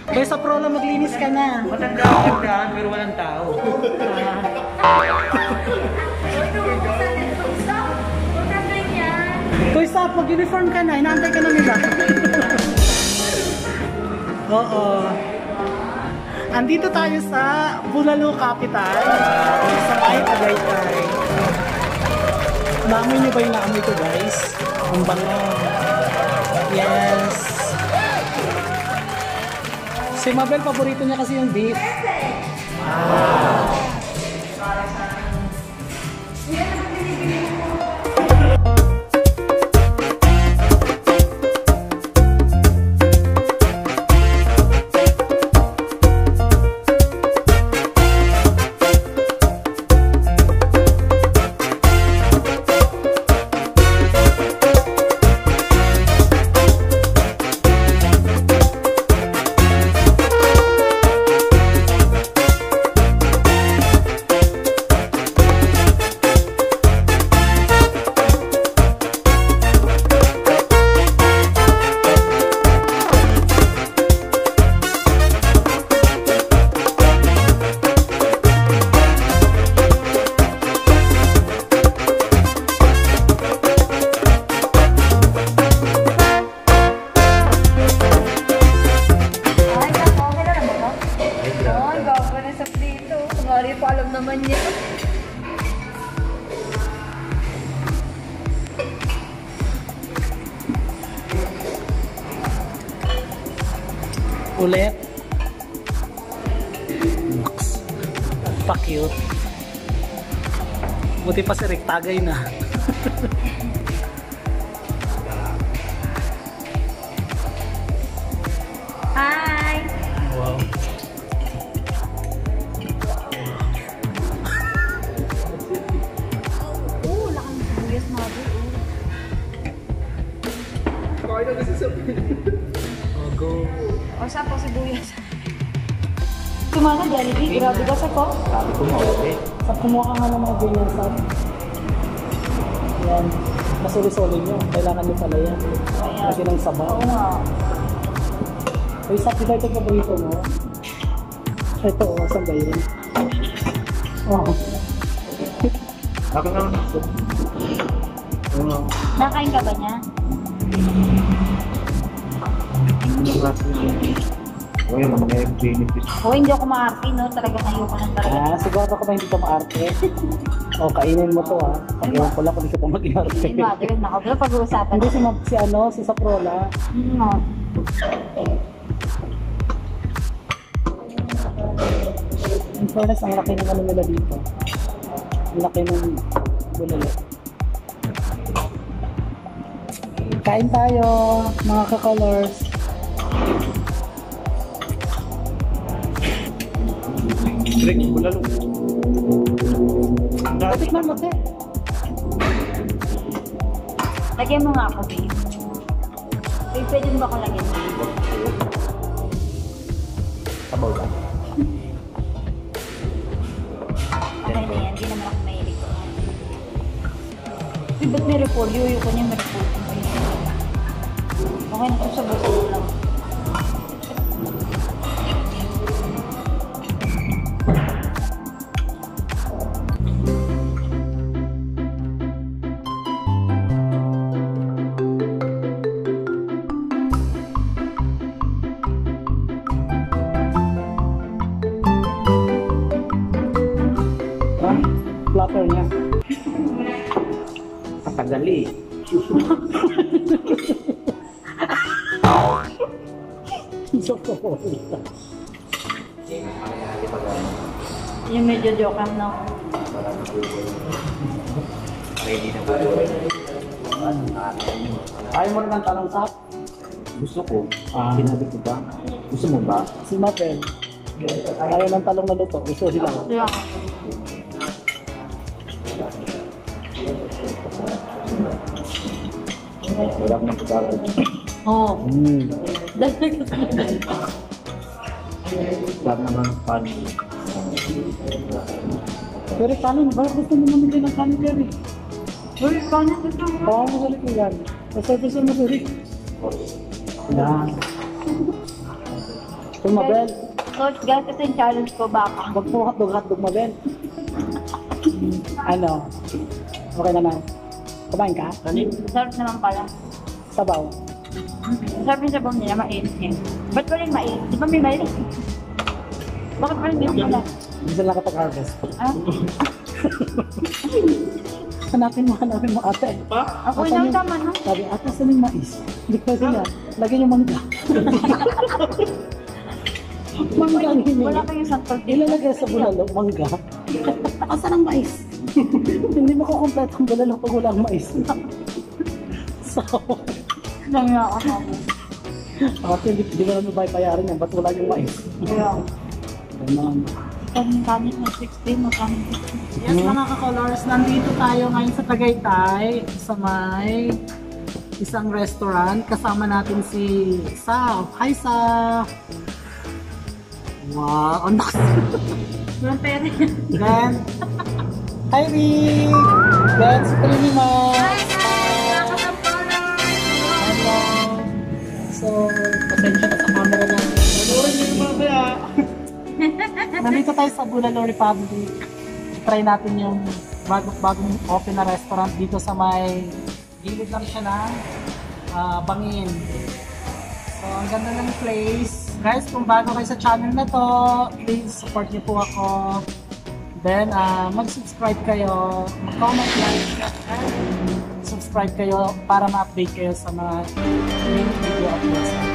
Kaya sa pro lang maglinis ka na. Matandaan, pero walang tao. Toy stop, mag-uniform ka na. Inaantay ka na nila. Oo. Andito tayo sa Bulalo Capital. Sa May Tagaytay. Naamoy niyo ba yung naamoy ko, guys? Ang bango. Yes. Si Mabel, paborito niya kasi yung beef. Ulit. Pa-cute. Buti pa si Rick, tagay na. Hi! Wow. Lakang sibuyas natin. Kaya na kasi sabihin. Oh, go. O, saan po sibuyas? Tumana, Jollibee. Grabe ka sa ko. Sabi ko mauwi. Sa kumuha ka nga ng mga ganyan sa... Yan. Masuli-suli nyo. Kailangan nyo pala yan. Kasi ng sabaw. Oo nga. Uy, sa pita ito paborito mo. Ito, saan ba yun? Oh. Ako naman. Nakain ka ba niya? Uy, mga benefits. Oo, hindi ako maarte, no? Talagang ayoko ng talaga. Siguro ko ba hindi ka maarte? O, kainin mo to ha. Pag-iwan ko lang kung hindi ka pa mag-iarte. Hindi mo, diba na ako. Pero pag-uusapan. Hindi si Saprola. No. In fairness, ang laki ng ano nila dito. Ang laki ng bulalo. Kain tayo, mga ka-colors. Rick, bulalo. Patikman mo, te. Lagyan mo nga ako, babe. Babe, pwede mo ba ako lagyan mo? Sabaw lang. Okay na yan, hindi naman ako mahilig. Babe, ba't may repolyo? Ayoko niya may repolyo. Okay na ito sa buto lang. Platter niya. Katagali. Yung medyo joke lang, no? Ready na po. Ayaw mo rin ng talong sap? Gusto ko. Sinabi ko ba? Gusto mo ba? Si Mapel. Ayaw ng talong na luto. Gusto sila. Yeah. Wala ko ng pagkakas. Oo. Dahil Lahat naman pan. Pero kanin, bakit gusto mo namigay ng kanin, Jerry? Uy, paano ito? Baka mo sa likod yan. Kasi gusto mo sa Rick. Yan. Kung Mabel, Coach, guys, ito yung challenge ko, baka. wag po hotdog Mabel. Ano? Okay naman. Kumain ka? Kanin? Sarap naman pala. Sabaw. Sarap yung sabaw nila, mainit eh. Ba't pa rin mainit? Di ba may mainit? Bakit pa rin di mo Hindi sila nakapag-harvest. Ah? Hanapin mo ate. Ako Asan yung yung- tama, no? Sabi, ate, saan yung mais? Hindi pwede na. Lagyan yung mangga. Mangga ang hiningi. Wala kayong santol dito. Ilalagay sa bulalo, mangga. Asan ang mais? Hindi mo kukumpleto ang bulalo pag wala ang mais. So, Nangya ako. ate, hindi mo naman bayaran yan. Ba't wala yung mais? Kaya, Ganun. kanin na 60, magkanin 60. Yes, mga ka-colors, nandito tayo ngayon sa Tagaytay sa may isang restaurant. Kasama natin si Saf. Hi, Saf! Wow, ang lakas. Walang pera. Then, hi, Rick! Then, si Prima! Hello! So, pasensya na sa camera natin. Nandito tayo sa Bulalo Republic. Try natin yung bagong open na restaurant dito sa may gilid lang siya ng Bangin. So, ang ganda ng place. Guys, kung bago kayo sa channel na to, please support niyo po ako. Then, mag-subscribe kayo, mag-comment, like, and subscribe kayo para ma-update kayo sa mga new video uploads.